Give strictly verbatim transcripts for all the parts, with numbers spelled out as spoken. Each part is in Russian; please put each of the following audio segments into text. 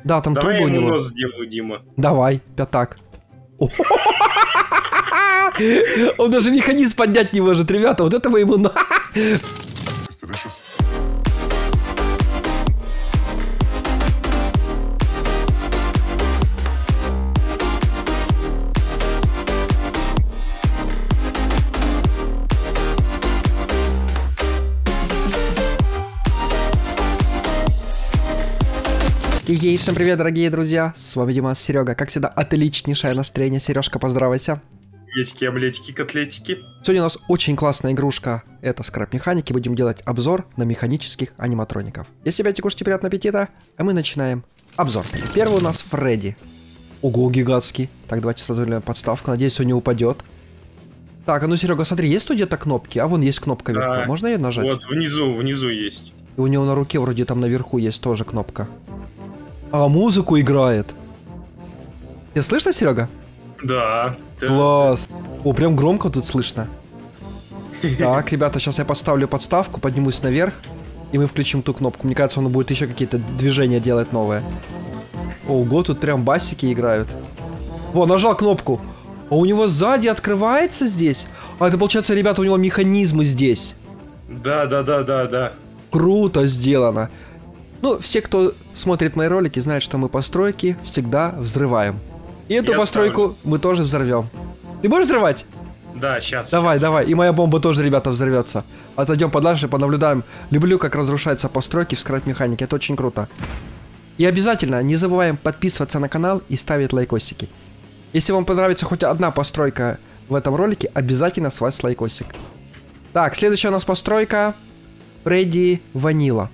Да, там Давай трубы я у ему него. нос сделаю, Дима. Давай, пятак. Он даже механизм поднять не может, ребята. Вот этого ему на. Ей, всем привет, дорогие друзья, с вами Димас, Серега. Как всегда, отличнейшее настроение. Сережка, поздравайся. Есть омлетики, котлетики. Сегодня у нас очень классная игрушка. Это скрап механики. Будем делать обзор на механических аниматроников. Если опять кушайте, приятного аппетита. А мы начинаем обзор. Первый у нас Фредди. Ого, гигантский. Так, давайте сразу подставку. Надеюсь, он не упадет. Так, а ну, Серега, смотри, есть тут где-то кнопки? А вон есть кнопка вверху. Да. Можно ее нажать? Вот, внизу, внизу есть. И у него на руке вроде там наверху есть тоже кнопка. А, музыку играет. Тебе слышно, Серега? Да. да. Класс. О, прям громко тут слышно. Так, ребята, сейчас я поставлю подставку, поднимусь наверх, и мы включим ту кнопку. Мне кажется, он будет еще какие-то движения делать новые. Ого, тут прям басики играют. Во, нажал кнопку. А у него сзади открывается здесь? А это получается, ребята, у него механизмы здесь. Да, да, да, да, да. Круто сделано. Ну, все, кто смотрит мои ролики, знают, что мы постройки всегда взрываем. И эту Я постройку ставлю. мы тоже взорвем. Ты будешь взрывать? Да, сейчас. Давай, щас. давай. И моя бомба тоже, ребята, взорвется. Отойдем подальше, понаблюдаем. Люблю, как разрушаются постройки в скрап механике. Это очень круто. И обязательно не забываем подписываться на канал и ставить лайкосики. Если вам понравится хоть одна постройка в этом ролике, обязательно с вас лайкосик. Так, следующая у нас постройка. Фредди Ванила.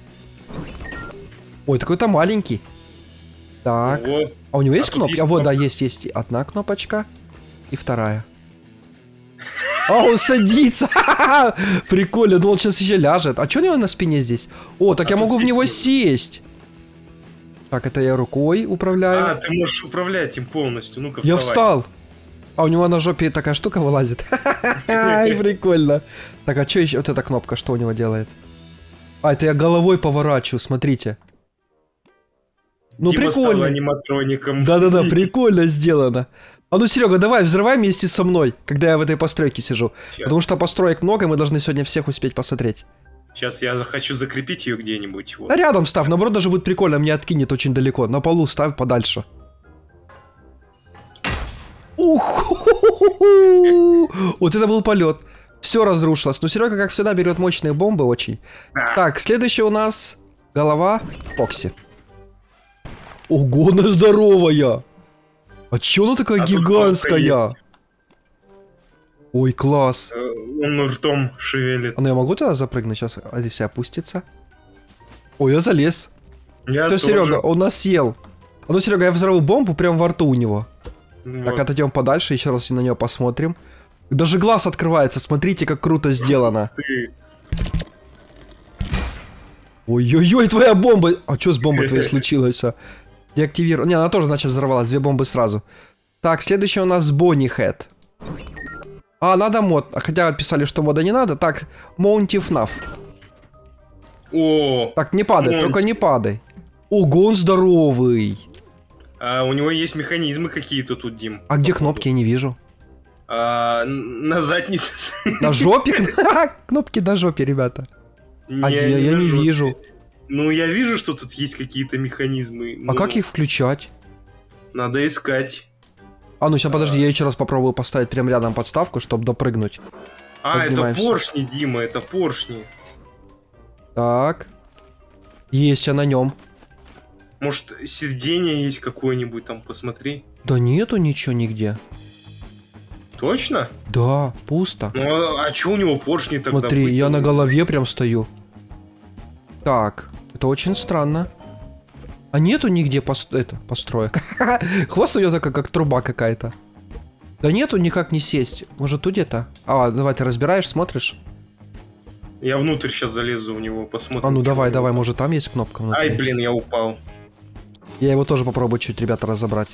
Ой, такой-то маленький. Так. Ого. А у него есть А тут кнопка? есть А вот, да, кнопка. есть, есть. Одна кнопочка и вторая. А, он садится! Прикольно, думал, сейчас еще ляжет. А что у него на спине здесь? О, так А я тут могу в здесь него можно. сесть. Так, это я рукой управляю. А, ты можешь управлять им полностью. Ну-ка, Я вставай. встал. А у него на жопе такая штука вылазит. Ай, прикольно. Так, а что еще? Вот эта кнопка, что у него делает? А, это я головой поворачиваю, смотрите. Ну, Дима стал прикольно. аниматроником. Да-да-да, прикольно сделано. А ну, Серега, давай, взрывай вместе со мной, когда я в этой постройке сижу. Щас. Потому что построек много, и мы должны сегодня всех успеть посмотреть. Сейчас я хочу закрепить ее где-нибудь. Вот. Да рядом ставь, наоборот, даже будет прикольно, мне откинет очень далеко. На полу ставь подальше. Ух! Вот это был полет. Все разрушилось. Но Серега, как всегда, берет мощные бомбы очень. Да. Так, следующий у нас голова Фокси. Ого, она здоровая! А че она такая А тут гигантская? кнопка Ой, класс. Э, Он ртом шевелит. А ну я могу туда запрыгнуть сейчас? А если опуститься? Ой, я залез. Я Все, тоже. Серега, он нас съел. А ну, Серега, я взорву бомбу прямо во рту у него. Вот. Так, отойдем подальше, еще раз на нее посмотрим. Даже глаз открывается, смотрите, как круто сделано. Ты. Ой-ой-ой, твоя бомба! А что с бомбой твоей случилось? А? Деактивировал. Не, она тоже, значит, взорвалась. Две бомбы сразу. Так, следующий у нас Бонни Хэт. А, надо мод. А хотя отписали, что мода не надо. Так, Моунти Фнаф. О, Так, не падай, Монти. только не падай. Ого, он здоровый. а у него есть механизмы какие-то тут, Дим. А где походу. кнопки, я не вижу. А, н- на заднице. На жопе? Кнопки на жопе, ребята. А Не, где? Я на не жопе. вижу. Ну, я вижу, что тут есть какие-то механизмы. А Ну, как их включать? Надо искать. А ну сейчас, подожди, я еще раз попробую поставить прям рядом подставку, чтобы допрыгнуть. А, это Поднимаемся. поршни, Дима, это поршни. Так. Есть я на нем. Может, сиденье есть какое-нибудь там, посмотри. Да нету ничего нигде. Точно? Да, пусто. Ну, а, а что у него поршни тогда Смотри, быть? я на голове прям стою. Так, это очень странно. А нету нигде пос... это, построек. Хвост у него такой, как труба какая-то. Да нету никак не сесть. Может, тут где-то? А, давай, ты разбираешь, смотришь? Я внутрь сейчас залезу в него, посмотрим. А ну что давай, у него давай, там. может, там есть кнопка внутри? Ай, блин, я упал. Я его тоже попробую чуть, ребята, разобрать.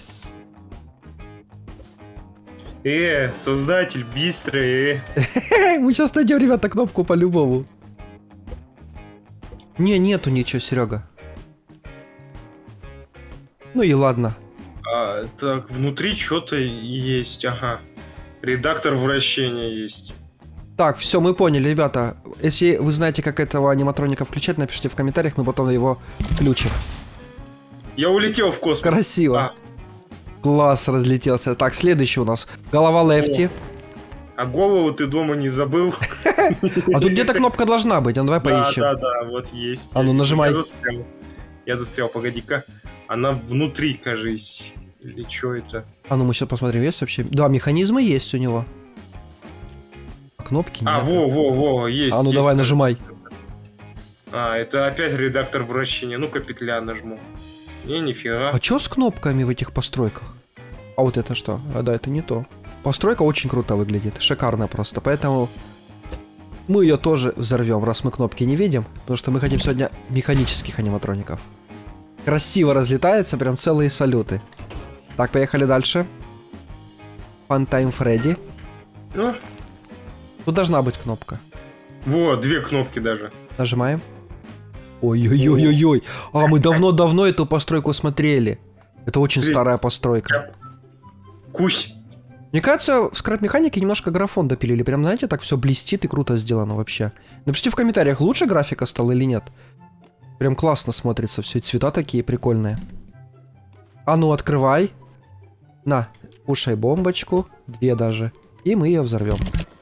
Э, создатель, быстрый, э. Мы сейчас найдем, ребята, кнопку по-любому. Не, нету ничего, Серега. Ну и ладно. А, так, внутри что-то есть, ага. Редактор вращения есть. Так, все, мы поняли, ребята. Если вы знаете, как этого аниматроника включать, напишите в комментариях, мы потом его включим. Я улетел в космос. Красиво. А, Класс, разлетелся. Так, следующий у нас. Голова Лефти. а голову ты дома не забыл? А тут где-то кнопка должна быть. А ну давай Да, поищем. да, да, вот есть. А ну нажимай. Я застрял. Я застрял, погоди-ка. Она внутри, кажись. Или что это? А ну мы сейчас посмотрим, есть вообще. Да, механизмы есть у него. А кнопки нет. А, во, во, во, есть. А ну есть. давай, нажимай. А, это опять редактор вращения. Ну-ка, петля нажму. Не, нифига. А чё с кнопками в этих постройках? А вот это что? А да, это не то. Постройка очень круто выглядит. Шикарно просто. Поэтому мы ее тоже взорвем, раз мы кнопки не видим. Потому что мы хотим сегодня механических аниматроников. Красиво разлетаются, прям целые салюты. Так, поехали дальше. Funtime Freddy. Ну, Тут должна быть кнопка. во, две кнопки даже. Нажимаем. Ой-ой-ой-ой-ой. А, мы давно-давно эту постройку смотрели. Это очень Смотри. старая постройка. Кусь. Мне кажется, в скрап-механике немножко графон допилили. Прям, знаете, так все блестит и круто сделано вообще. Напишите в комментариях, лучше графика стала или нет. Прям классно смотрится все. Цвета такие прикольные. А ну, открывай. На, кушай бомбочку. Две даже. И мы ее взорвем.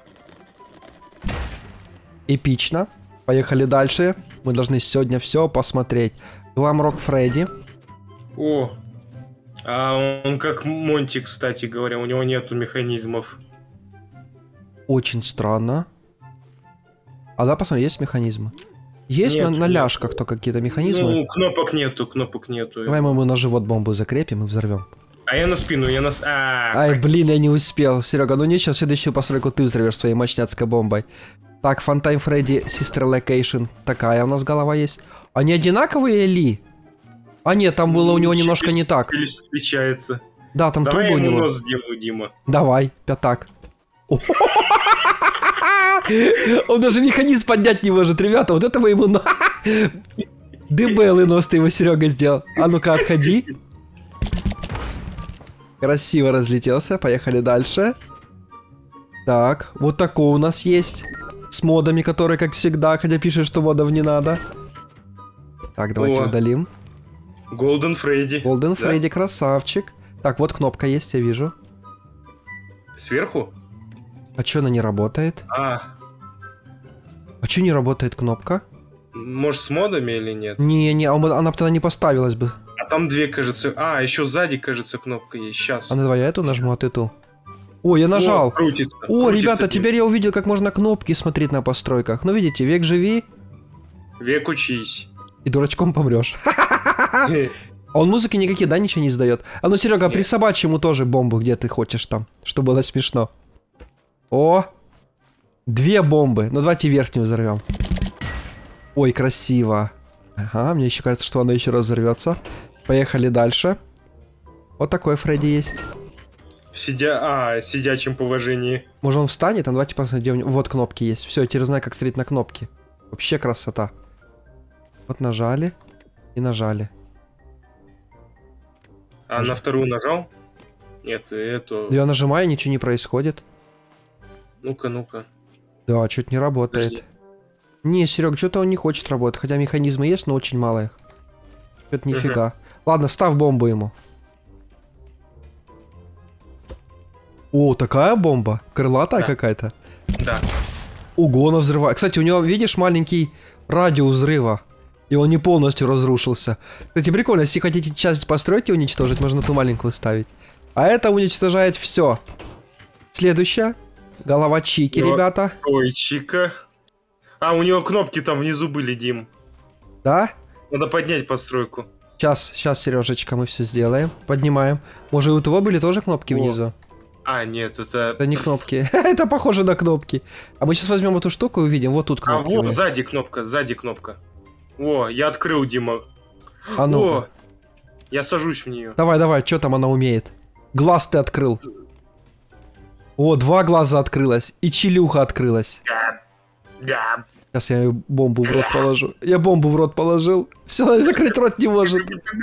Эпично. Поехали дальше. Мы должны сегодня все посмотреть. Гламрок Фредди. О, а он как Монти, кстати говоря, у него нету механизмов. Очень странно. А да, посмотри, есть механизмы? Есть Нету, на, на нету. ляжках только какие-то механизмы. Ну, кнопок нету, кнопок нету. Давай мы ему на живот бомбу закрепим и взорвем. А я на спину, я на... с- А, Ай, блин, я не успел. Серега, ну ничего, следующую постройку ты взорвешь своей мощняцкой бомбой. Так, Funtime Freddy, Sister Location. Такая у нас голова есть. Они одинаковые ли? А нет, там было у него немножко не так. Челюсть встречается. Да, там Давай трубы у ему него. нос сделаю, Дима. Давай, пятак. Он даже механизм поднять не может, ребята. Вот этого ему на... Дебелый нос ты его, Серега, сделал. А ну-ка, отходи. Красиво разлетелся. Поехали дальше. Так, вот такой у нас есть. С модами, которые, как всегда, хотя пишет, что модов не надо. Так, давайте О. удалим. Голден Фредди. Голден Да? Фредди, красавчик. Так, вот кнопка есть, я вижу. Сверху? А чё она не работает? А, А чё не работает кнопка? может с модами или нет? Не-не, а он- она бы тогда не поставилась бы. А там две, кажется. А, еще сзади, кажется, кнопка есть. Сейчас. А ну давай я эту нажму, а ты ту. О, я нажал. О, крутится. О, крутится, ребята, Дим. теперь я увидел, как можно кнопки смотреть на постройках. Ну, видите, век живи Век учись. и дурачком помрешь. А он музыки никакие, да, ничего не издает? А ну, Серега, Нет. присобачь ему тоже бомбу, где ты хочешь там, чтобы было смешно. О! Две бомбы. Ну, давайте верхнюю взорвем. Ой, красиво. Ага, мне еще кажется, что она еще раз взорвется. Поехали дальше. Вот такой Фредди есть. В сидя... А, сидячем положении. Может, он встанет? Там давайте посмотрим, где у него... Вот кнопки есть. Все, я теперь знаю, как смотреть на кнопки. Вообще красота. Вот нажали и нажали. А Нажал. на вторую нажал? Нет, эту... Я нажимаю, ничего не происходит. Ну-ка, ну-ка. Да, что-то не работает. Подожди. Не, Серег, что-то он не хочет работать. Хотя механизмы есть, но очень мало их. Что-то нифига. Ладно, ставь бомбу ему. О, такая бомба. Крылатая Да. какая-то. Да. Ого, она взрывает. Кстати, у него, видишь, маленький радиус взрыва. И он не полностью разрушился. Кстати, прикольно, если хотите часть постройки уничтожить, можно ту маленькую ставить. А это уничтожает все. Следующая. Голова Чики, Ну, ребята. Ой, Чика. А, у него кнопки там внизу были, Дим. Да? Надо поднять постройку. Сейчас, сейчас, Сережечка, мы все сделаем. Поднимаем. Может, и у того были тоже кнопки О. внизу? А, нет, это... Это не кнопки. Это похоже на кнопки. А мы сейчас возьмем эту штуку и увидим. Вот тут А, кнопки. вот, у меня. сзади кнопка, сзади кнопка. О, я открыл, Дима. А ну О, я сажусь в нее. давай, давай, что там она умеет? Глаз ты открыл. О, два глаза открылось. И челюха открылась. Да. Сейчас я бомбу в рот положу. Я бомбу в рот положил. Все, закрыть рот не может.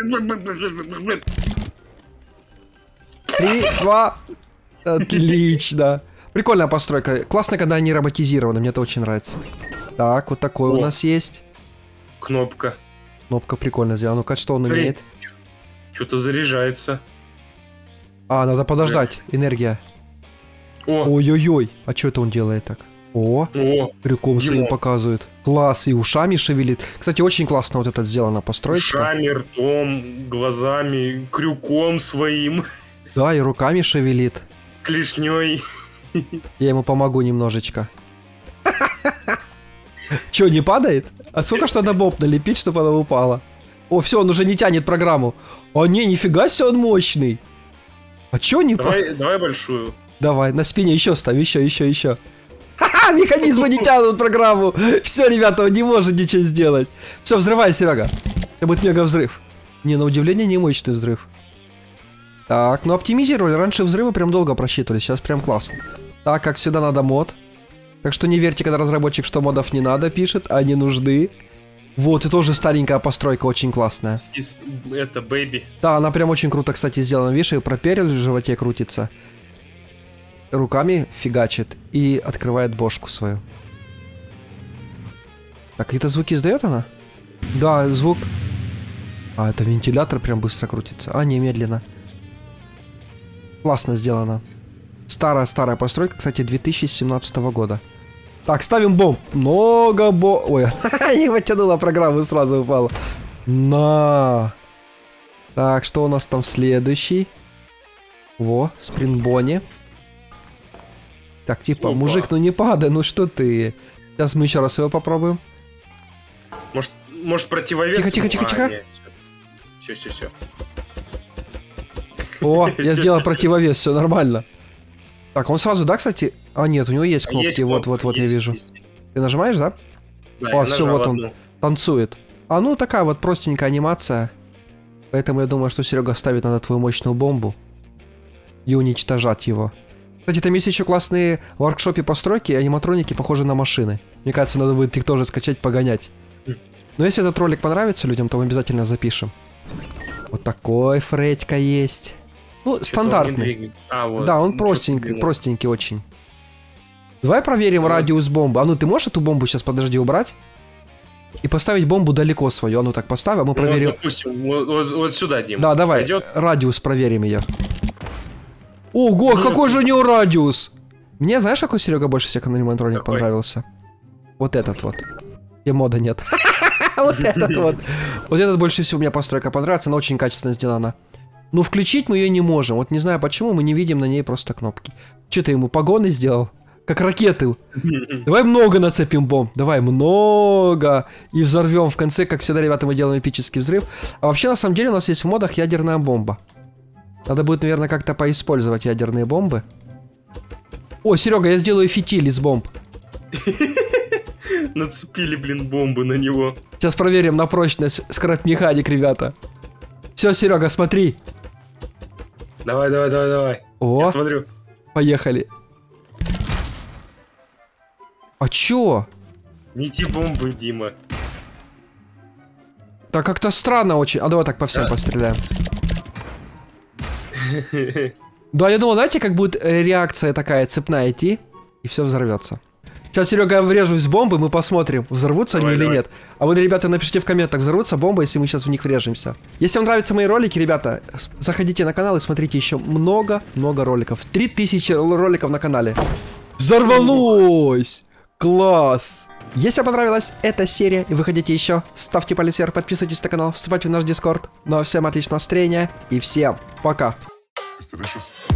Три, два. Отлично. Прикольная постройка. Классно, когда они роботизированы. Мне это очень нравится. Так, вот такой О. у нас есть. Кнопка. Кнопка прикольно сделана. Ну-ка, что он Смотри, умеет? Что-то заряжается. А, надо подождать. Да. Энергия. Ой-ой-ой. А что это он делает так? О, О крюком своим показывает. Класс, и ушами шевелит. Кстати, очень классно вот это сделано, постройка. Ушами, ртом, глазами, крюком своим. Да, и руками шевелит. Клешней. Я ему помогу немножечко. Че, не падает? А сколько ж надо бомб налепить, чтобы она упала? О, все, он уже не тянет программу. А не, нифига себе он мощный. А че не падает? Давай большую. Давай, на спине еще ставь, еще, еще, еще. Ха-ха, механизмы не тянут программу. Все, ребята, он не может ничего сделать. Все, взрывай, Серега. Это будет мега взрыв. Не, на удивление, не мощный взрыв. Так, ну оптимизировали. Раньше взрывы прям долго просчитывали, сейчас прям классно. Так, как всегда, надо мод. Так что не верьте, когда разработчик, что модов не надо, пишет, а не нужны. Вот, и тоже старенькая постройка, очень классная. Это бэйби. Да, она прям очень круто, кстати, сделана. Видишь, и проперель в животе крутится. Руками фигачит и открывает бошку свою. Так, какие-то звуки издает она? Да, звук. А, это вентилятор прям быстро крутится. А, не, медленно. Классно сделано. Старая-старая постройка, кстати, две тысячи семнадцатого года. Так, ставим бомб. Много бомб. Ой, не вытянула программу, сразу упала. На. Так, что у нас там следующий? Во, спринтбони. Так, типа, Опа. мужик, ну не падай, ну что ты? Сейчас мы еще раз его попробуем. Может, может противовес? Тихо, тихо, тихо, тихо. Все, все, все. О, я сделал противовес, все нормально. Так, он сразу, да, кстати? А, нет, у него есть кнопки, вот-вот-вот, я вижу. Ты нажимаешь, да? О, все, вот он танцует. А, ну, такая вот простенькая анимация. Поэтому я думаю, что Серега ставит на твою мощную бомбу и уничтожать его. Кстати, там есть еще классные в воркшопе постройки, аниматроники похожи на машины. Мне кажется, надо будет их тоже скачать, погонять. Но если этот ролик понравится людям, то мы обязательно запишем. Вот такой Фредька есть. Ну, что стандартный. А, вот. Да, он простенький, простенький очень. Давай проверим вот. радиус бомбы. А ну, ты можешь эту бомбу сейчас, подожди, убрать? И поставить бомбу далеко свою. А ну так поставь, а мы проверим. Ну, допустим, вот, вот, вот сюда, Дима. Да, давай, пойдет? Радиус проверим ее. Ого, ну, какой же у него радиус! Мне, знаешь, какой, Серега, больше всех аниматроник понравился? Вот этот вот. И мода нет. Вот этот вот. Вот этот больше всего мне постройка понравится, она очень качественно сделана. Но включить мы ее не можем. Вот не знаю почему, мы не видим на ней просто кнопки. Что ты ему погоны сделал? Как ракеты. Давай много нацепим бомб. Давай много. И взорвем в конце, как всегда, ребята, мы делаем эпический взрыв. А вообще, на самом деле, у нас есть в модах ядерная бомба. Надо будет, наверное, как-то поиспользовать ядерные бомбы. О, Серега, я сделаю фитиль из бомб. Нацепили, блин, бомбы на него. Сейчас проверим на прочность скрап-механик, ребята. Все, Серега, смотри. Давай, давай, давай, давай. О, я смотрю. Поехали. А чё? Не те бомбы, Дима. Так как-то странно очень. А давай так по всем постреляем. Да, я думал, знаете, как будет реакция такая цепная идти, и все взорвется. Сейчас, Серега, я врежусь в бомбы, мы посмотрим, взорвутся давай, они давай. или нет. А вы, ребята, напишите в комментах, взорвутся бомбы, если мы сейчас в них врежемся. Если вам нравятся мои ролики, ребята, заходите на канал и смотрите еще много-много роликов. три тысячи роликов на канале. Взорвалось! Класс! Если вам понравилась эта серия и вы хотите еще, ставьте палец вверх, подписывайтесь на канал, вступайте в наш дискорд. Ну а всем отличного настроения и всем пока! Delicious.